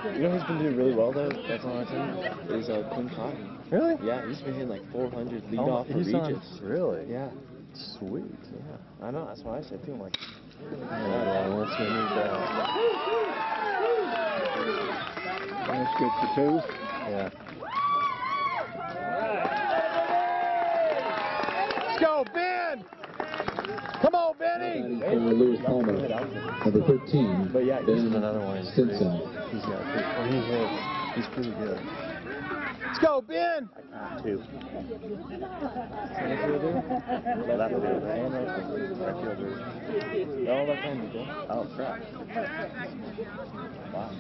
You know who's been doing really well though? That's on our team. Is Quinn Cotton. Really? Yeah, he's been hitting like 400 lead off for Regis. Really? Yeah. Sweet. Yeah. I know. That's why I said to him like. Let's go move that. That's good for two. Yeah. Let's go, Ben! Come on, Benny! Lewis Palmer, number 13. But yeah, this is another one. Stinson. He's got when he hits, he's pretty good. Let's go, Ben! Two. Center fielder. Left fielder. And right fielder. They're all left-handed, yeah? Oh, crap. Wow.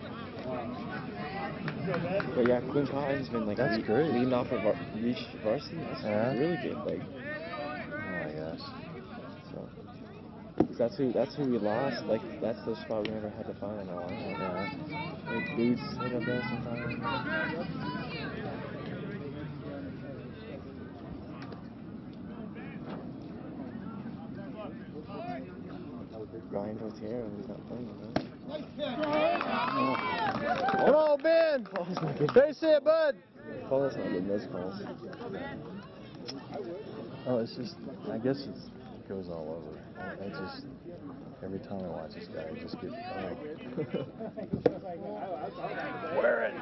But yeah, Quinn Cotton's been like That's great. leading off for varsity. That's really good. Like, Oh my gosh. so that's who we lost. Like that's the spot we never had to find in our lineup. Yeah. Like Boots hit up there sometimes. Ryan Otero, he's not playing, right? Come on, Ben! Face it, bud! Paul's not getting those calls. Oh, it's just, I guess it goes all over. I just, every time I watch this guy, I just get, Wear it!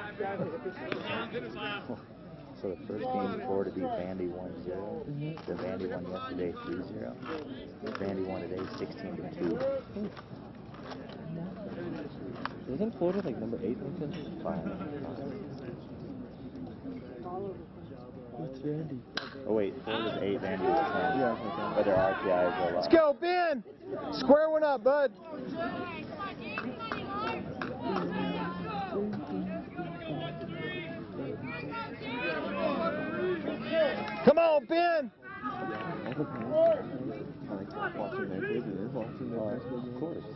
So the first game before to beat Vandy 1-0. The Vandy won yesterday 3-0. Vandy won today 16-2. Isn't Florida like number 8 in the country? 5. What's Vandy? Oh wait, Florida's 8, Vandy was 10. Yeah, okay. But their RPI is a lot. Let's go, Ben! Square one up, bud! Come on, Ben! I like watching their kids and watching their basketball. Of course.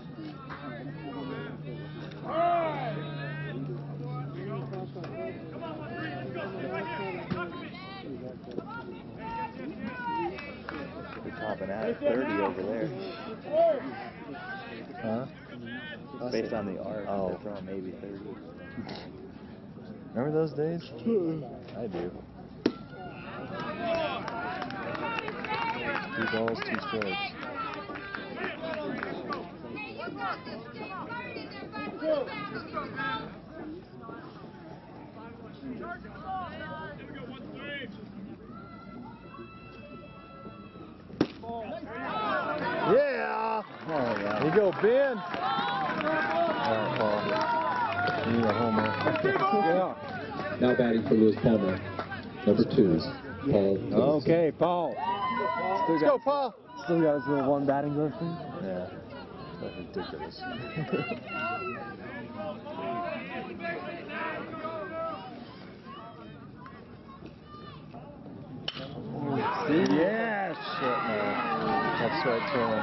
They're topping out at 30 over there. huh? Based on the arc, Oh. they're throwing maybe 30. Remember those days? I do. 2 balls, 2 strikes. Yeah! Oh, yeah. You go, Ben! You need a homer. Yeah. Now batting for Lewis Palmer, number 2. Paul. Okay, Paul. Let's go, Paul! Still got his little one batting glove thing? Yeah. That's ridiculous. Yes. That's right, throwing.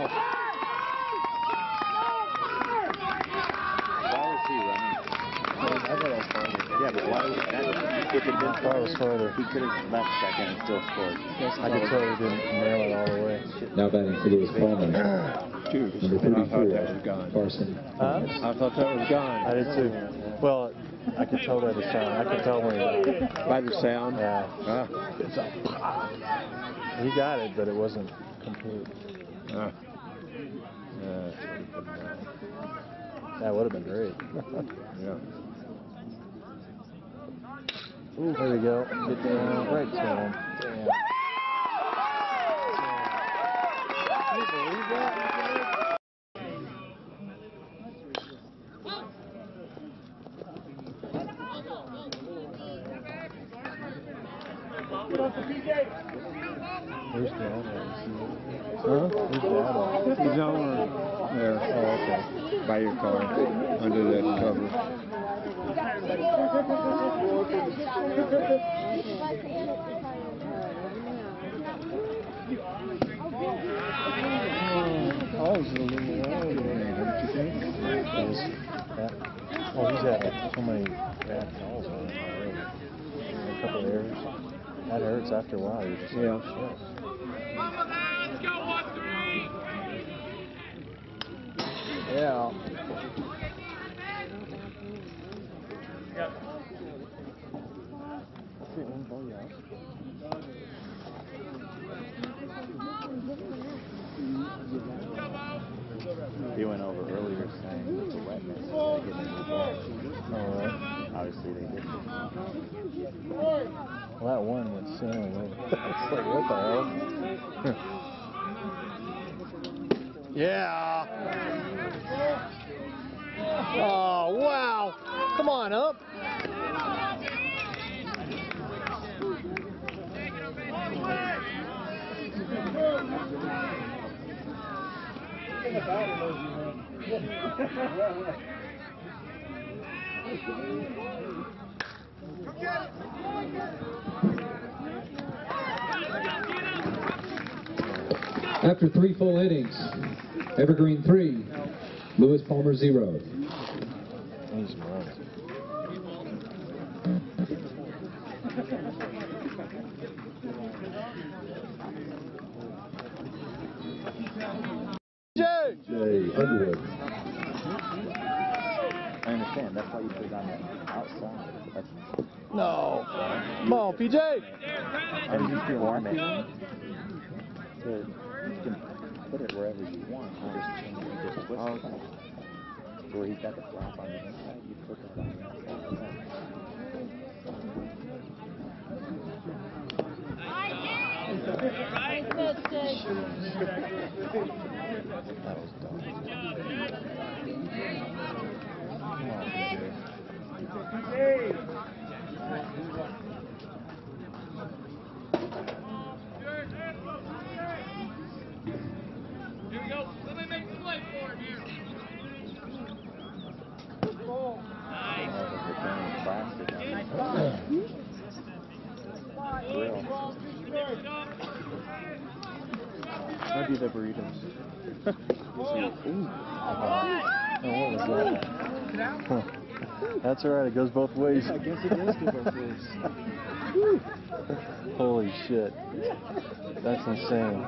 Why was he running? I thought that was funny. Yeah, but why was that? It could have been That was farther. He could have left second and still scored. I could tell he didn't nail it all the way. Now batting for Lewis Palmer, Two. number I thought 34. that was gone. Carson. Huh? I thought that was gone. I did too. Well, I could tell by the sound. I could tell when he, By the sound. yeah, It's a he got it, but it wasn't complete. That would have been great. yeah. Ooh, there we go. Get down right to him. Damn. Can you believe that? Where's Dad at? Huh? Where's Dad at? He's over there. Oh, okay. By your car, under that cover. Paul's a little wild today, don't you think? Oh, he's had so many bad calls on him already. A couple errors. That hurts after a while. You just Yeah. Yeah. Obviously, they did. Well, that one went sailing over. It's like, what the hell? Yeah. Oh, wow. Come on up. After 3 full innings, Evergreen 3, Lewis Palmer 0. He's right. Jay! Jay Underwood. I understand. That's why you put it on the outside. That's, No. Come on, PJ. and you can warm it. So you can put it wherever you want. You just change it. You just twist it. So where he's got the flap on the inside, you put that on the outside. That was dumb. Here we go. Somebody make the play for him here. Nice. Maybe the burritos. Oh, what was that? Huh. That's alright, it goes both ways. I guess it does go both ways. Holy shit. That's insane.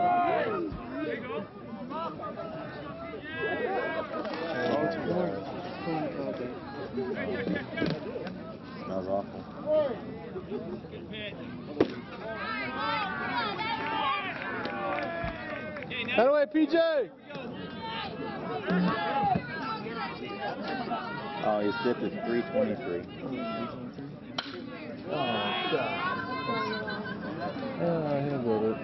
Smells awful. That way, PJ. Oh, his zip is 323. Oh, God. Oh, he'll get it.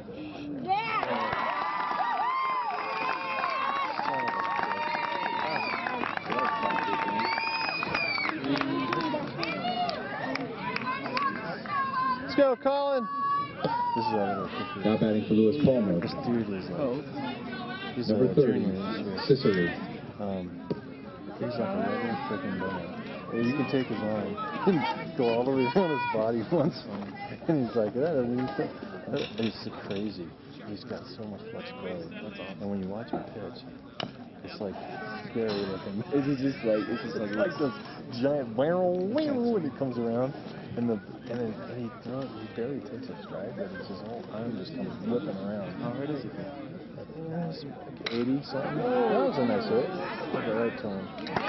Let's go, Colin. This is Now batting for Lewis Palmer. This dude is like, he's Number a 30, junior this year. Cicely. He's like a regular freaking donut. You can take his arm and go all the way around his body once, and he's like, that doesn't even fit. It's crazy. He's got so much flexibility. That's awesome. And when you watch him pitch, it's like scary looking. It's just like this giant when he comes around, and he throws. He barely takes a stride, but his whole arm just comes whipping around. How hard is he? It's like 80 something. That was a nice hit. Put it right to him.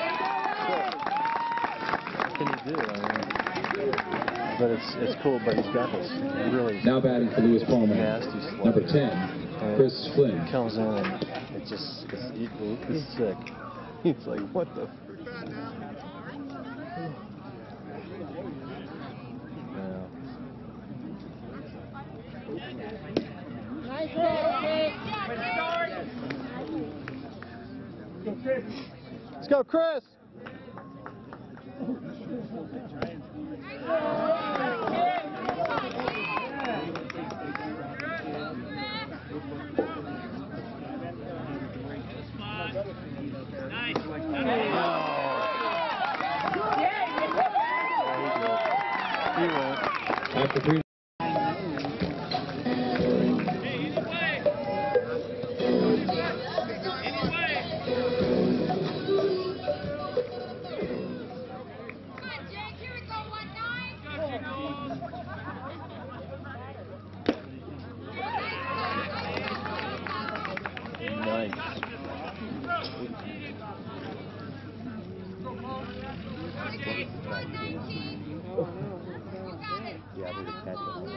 What can you do? I mean, but it's cool. But he's got this really. Now batting for Lewis Palmer. Nasty slide. Number 10, Chris Flynn. He comes in and it just it's sick. He's like, what the? Let's go, Chris. After 3. Yeah, there's a catch on that.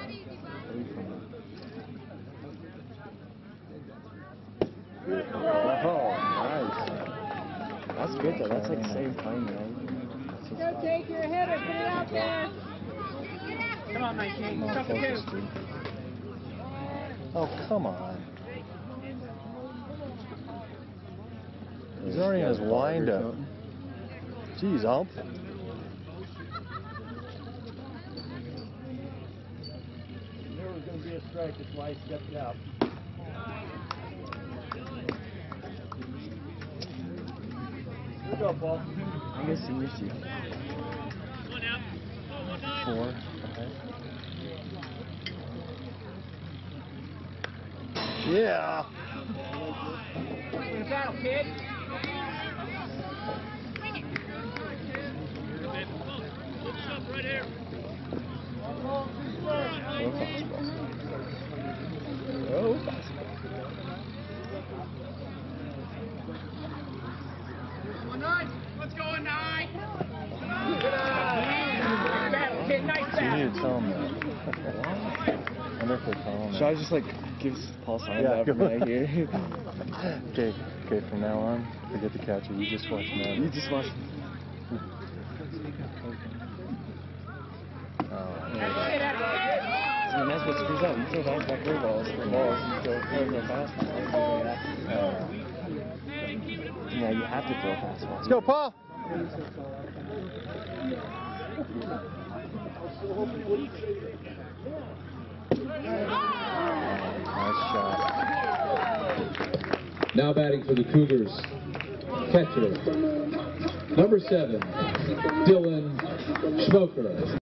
Oh, nice. That's good though. That's like same time, man. That's Go take your header, put it out there. Come on, 19. Come on, Couple focus, two. dude. Oh, come on. He's already in his wind-up. Jeez, Ump. There was going to be a strike, that's why he stepped out. Here we go, Paul. I guess he missed you. 4, 5. Yeah. In the battle, kid. Right here. Oh, fastball. Let's go, 9. Battle, kid. Nice You battle. need to tell him that. I wonder if they tell him Should I that. just like give Paul signs Yeah, out go from right here? Okay, from now on, forget the catcher. You just watch You Madden. just watch. I mean, that's what screws up. You still bounce back curveballs for balls. You still throw fastballs. Yeah, you have to throw fastballs. Let's go, Paul. Nice shot. Now batting for the Cougars, catcher, number 7, Dylan Schmoker.